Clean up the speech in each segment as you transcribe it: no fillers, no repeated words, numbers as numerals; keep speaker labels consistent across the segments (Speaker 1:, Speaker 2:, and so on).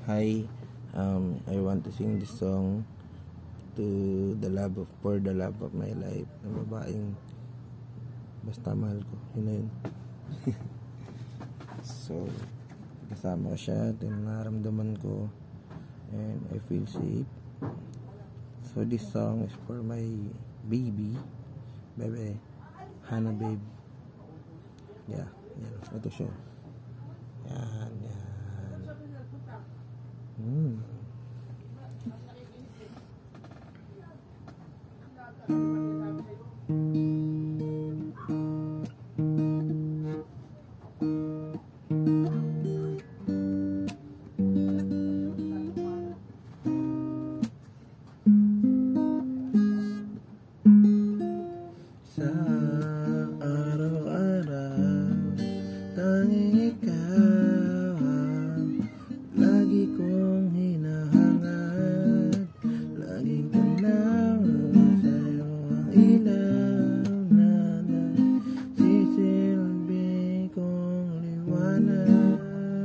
Speaker 1: Hi, I want to sing this song to for the love of my life, na babaeng basta mahal ko, yun na yun. So, kasama ko siya, naramdaman ko, and I feel safe. So, this song is for my baby, Hanna babe. Yeah, yan, ito siya. Yan. Sa araw-araw, tanging ikaw ang lagi kong hinahangad. Laging tanaw sa'yo ang ilaw na nagsisilbi kong liwanag.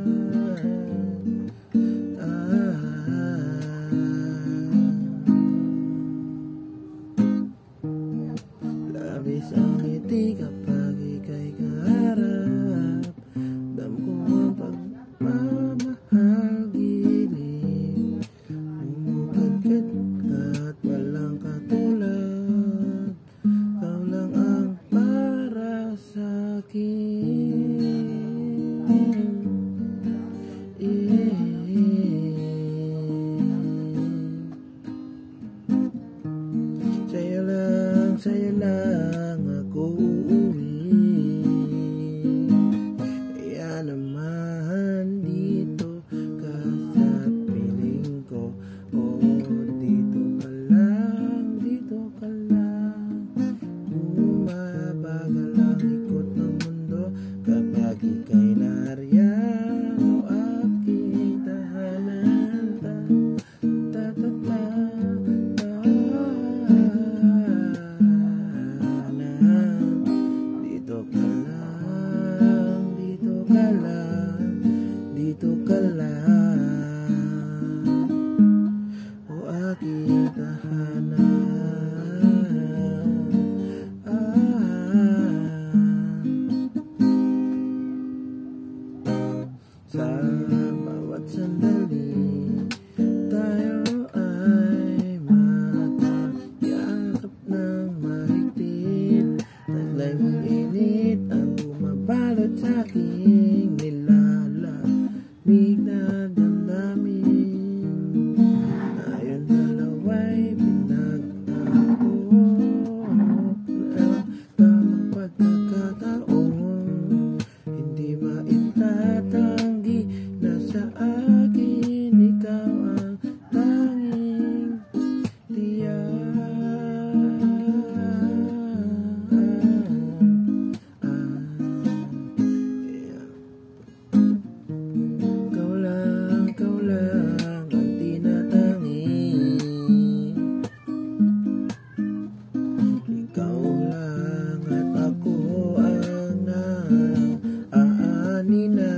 Speaker 1: Labis ang ngiti kapag ika'y kaharap. Dam ko ang pagmamahal gilid. Umugad-gad at walang katulad. Ikaw lang ang para sa'kin. Sa'yo lang ako uuwi. Kaya naman dito ka sa piling ko. Oh, dito ka lang, dito ka lang. Bumabagal ang ikot ng mundo kapag ika'y nariyan. O aking tahanan, dito ka lang, o aking tahanan. Sa bawat sandali, tayo ay magkakayakap ng mahigpit. Taglay mong init ang bumabalot sa aking nilalamig na damdamin. Tayong dalawa'y pinagtako ng tamang pagkakataon. Hindi maitatanggi na sa akin ikaw ang tanging Ikaw lang ang tinatangi. Ikaw lang at ako ang naaanina.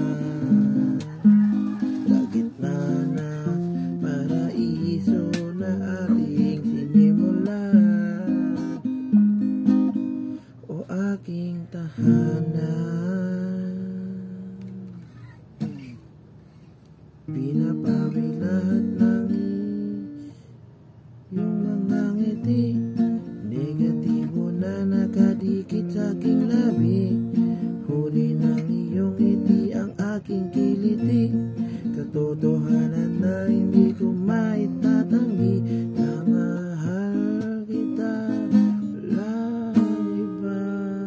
Speaker 1: Sa gitna ng paraiso na ating sinimulan, o aking tahanan. Pinapawi lahat ng iyong mga ngiti. Negatibo na nakadikit sa aking labi. Huli ng iyong ngiti ang aking kiliti. Katotohanan na hindi ko maitatanggi na mahal kita, walang iba.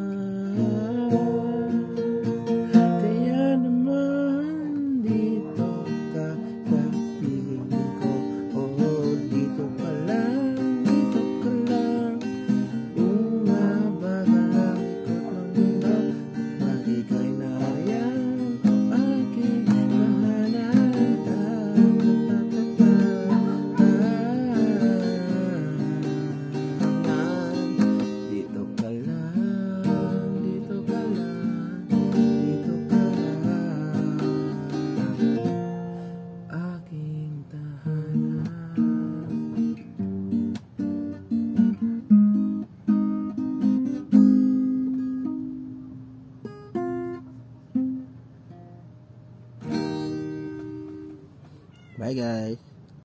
Speaker 1: Kaya naman dito ka sa piling ko. Oh, dito ka lang, dito ka lang. Bumabagal ang ikot ng mundo kapag ika'y nariyan. O aking tahanan, Bye guys.